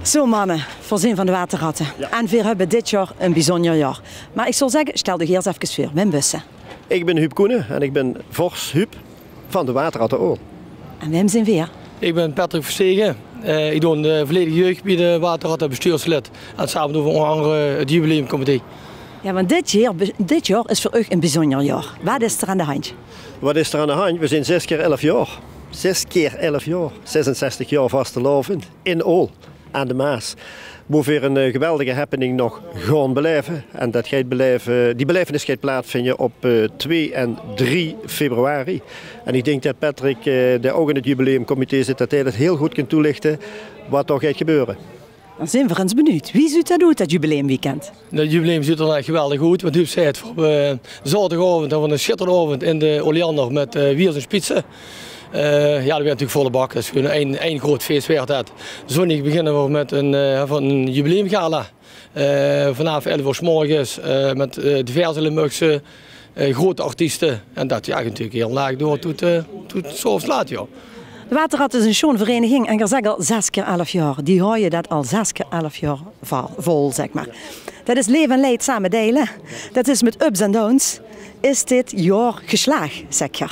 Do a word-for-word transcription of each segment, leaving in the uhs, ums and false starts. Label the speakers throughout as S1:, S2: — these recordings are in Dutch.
S1: Zo mannen, voorzien van de waterratten. Ja. En we hebben dit jaar een bijzonder jaar. Maar ik zal zeggen, stel de eerst even voor. Wim Bussen.
S2: Ik ben Huub Koenen en ik ben Vors Huub van de Waterratten Ool.
S1: En Wim zijn weer?
S3: Ik ben Patrick Verstegen. Uh, ik doe de volledige jeugd bij de Waterratten bestuurslid. En samen doen we onder andere het jubileumcomité.
S1: Ja, want dit jaar, dit jaar is voor u een bijzonder jaar. Wat is er aan de hand?
S2: Wat is er aan de hand? We zijn zes keer elf jaar. Zes keer elf jaar. zesenzestig jaar vastelovend in Ool aan de Maas. We weer een uh, geweldige happening nog gaan beleven. En dat gaat beleven, die belevenis gaat plaatsvinden op uh, twee en drie februari. En ik denk dat Patrick, uh, die ook in het jubileumcomité zit, dat hij dat heel goed kan toelichten wat er gaat gebeuren.
S1: Dan zijn we eens benieuwd. Wie ziet dat doen, dat jubileumweekend?
S3: Het jubileum ziet er echt geweldig goed. Want u zei het, op uh, zaterdagavond hebben we een schitterende avond in de Oleander met uh, wiers en spitsen. Uh, ja, dat werd natuurlijk volle bak. Dat is gewoon één, één groot feest werd het. Zondag beginnen we met een, uh, van een jubileumgala. Uh, vanavond elf uur 's morgens uh, met uh, diverse Limburgse uh, grote artiesten. En dat ja, natuurlijk heel laag door tot, uh, tot zoals laat. Ja.
S1: De Waterratten is een schoon vereniging en je zegt al zes keer elf jaar. Die hou je dat al zes keer elf jaar vol, zeg maar. Dat is leven en leed samen delen. Dat is met ups en downs. Is dit jaar geslaagd, zeg je?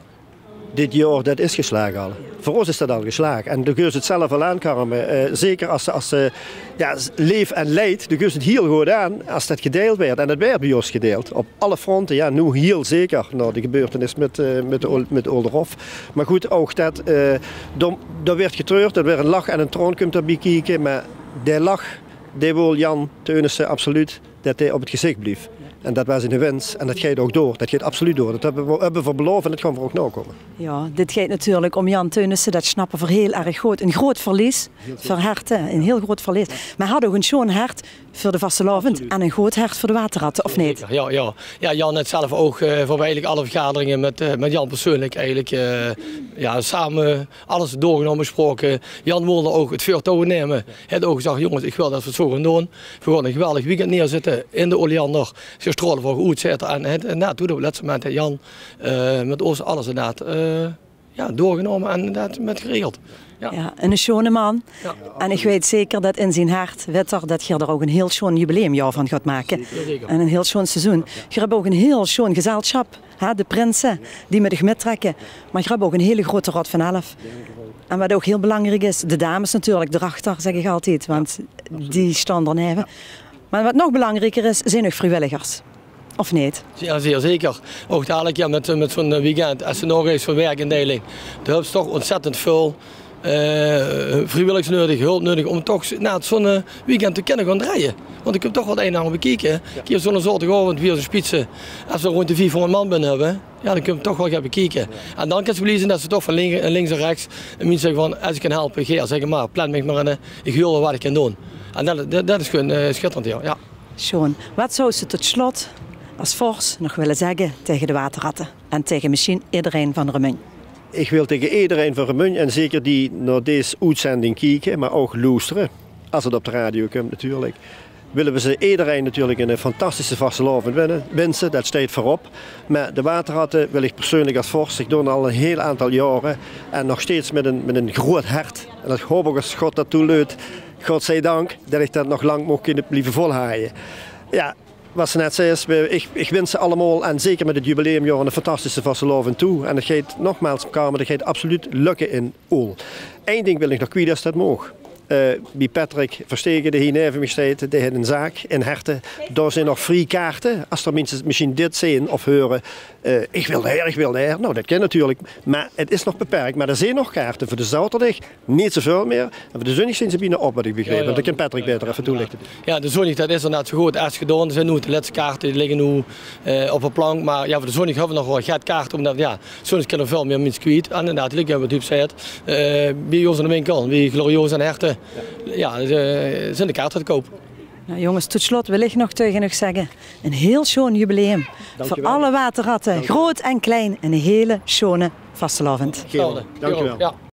S2: Dit jaar dat is geslagen al. Voor ons is dat al geslagen. En dan kun je het zelf al aankarmen. Uh, zeker als, als uh, ja, leef en leid, dan kun je het heel goed aan als dat gedeeld werd. En dat werd bij ons gedeeld. Op alle fronten, ja, nu heel zeker. Nou, de gebeurtenis met, uh, met, de, met Olderhof. Maar goed, ook dat, uh, daar werd getreurd, er werd een lach en een troon komt erbij kijken. Maar die lach, die wil Jan Teunissen absoluut dat hij op het gezicht bleef. En dat was in de wens en dat gaat ook door. Dat gaat absoluut door. Dat hebben we, hebben we beloofd en dat gaan we ook nakomen.
S1: Ja, dit gaat natuurlijk om Jan Teunissen. Dat snappen we heel erg goed. Een groot verlies voor herten. Een heel groot verlies. Maar hij had ook een schoon hart voor de vastelovend en een groot hart voor de waterratten, of niet?
S3: Ja, ja. Ja, Jan net zelf ook uh, voor eigenlijk alle vergaderingen met, uh, met Jan persoonlijk eigenlijk. Uh, ja, samen alles doorgenomen, besproken. Jan wilde ook het voortouw nemen. Hij had ook gezegd, jongens, ik wil dat we het zo gaan doen. We gaan een geweldig weekend neerzetten in de Oleander. Ze stralen voor goed zitten. En, en, en nou, toen op het laatste moment Jan uh, met ons alles inderdaad uh, ja, doorgenomen en inderdaad met geregeld. Ja.
S1: Ja, een schone man. Ja. En ik weet zeker dat in zijn hart weet er dat je er ook een heel schoon jubileumjaar van gaat maken.
S3: Zeker.
S1: En een heel schoon seizoen. Je hebt ook een heel schoon gezelschap. Hè? De prinsen die met je meetrekken. Maar je hebt ook een hele grote rot van elf. En wat ook heel belangrijk is, de dames natuurlijk erachter, zeg ik altijd. Want die staan er neven. Maar wat nog belangrijker is, zijn nog vrijwilligers. Of niet?
S3: Ja, zeer zeker. Ook dadelijk ja, met, met zo'n weekend, als ze nog eens voor werkindeling. Dan heb je toch ontzettend veel uh, vrijwilligers nodig, hulp nodig om toch na zo'n weekend te kunnen gaan draaien. Want ik heb toch wat een en ander bekeken. Ja. Ik heb zo'n zaterdagavond weer zo'n spitsen. Als we rond de vierhonderd man binnen hebben, ja, dan kun je toch wel gaan bekijken. Ja. En dan kan ze lezen dat ze toch van links, links en rechts en mensen zeggen van, als ik kan helpen, ga zeg maar, plan me maar in, ik wil wat ik kan doen. En dat, dat, dat is gewoon uh, schitterend, ja. ja.
S1: Schoon. Wat zou ze tot slot als Vors nog willen zeggen tegen de waterratten en tegen misschien iedereen van Remun?
S2: Ik wil tegen iedereen van Remun en zeker die naar deze uitzending kijken, maar ook luisteren, als het op de radio komt natuurlijk, willen we ze iedereen natuurlijk een fantastische vastelovend wensen, dat staat voorop. Maar de waterratten wil ik persoonlijk als Vors, ik doe het al een heel aantal jaren en nog steeds met een, met een groot hart. En dat hoop ik als God dat toeleut, godzijdank, dat ik dat nog lang mag kunnen blijven volhouden. Ja, wat ze net zei, ik, ik wens ze allemaal en zeker met het jubileumjaar een fantastische vastelovend toe. En dat gaat nogmaals komen, dat gaat absoluut lukken in Ool. Eén ding wil ik nog kwijt als dat mag. Uh, bij Patrick Verstegen, die hier neven me staat, die heeft een zaak in Herten. Daar zijn nog free kaarten. Als er mensen misschien dit zien of horen, uh, ik wil daar, ik wil daar. Nou, dat kan natuurlijk. Maar het is nog beperkt. Maar er zijn nog kaarten voor de zaterdag, niet zoveel meer. En voor de zondag zijn ze bijna op, wat ik begreep. Ja, ja. Dat kan Patrick beter even toelichten.
S3: Ja, de zondag, dat is inderdaad zo goed. Als gedaan, er zijn nu de laatste kaarten, die liggen nu uh, op een plank. Maar ja, voor de zondag hebben we nog wel gaat kaarten, omdat ja, zondag kunnen we veel meer mensen kwijt. En inderdaad, liggen we het zei, uh, bij ons in de winkel, bij Glorioos en Herten. Ja, ze zijn de kaarten te koop.
S1: Nou, jongens, tot slot wil ik nog tegen nog zeggen, een heel schoon jubileum. Voor alle waterratten, groot en klein, een hele schone vastelovend.
S2: Dank je wel.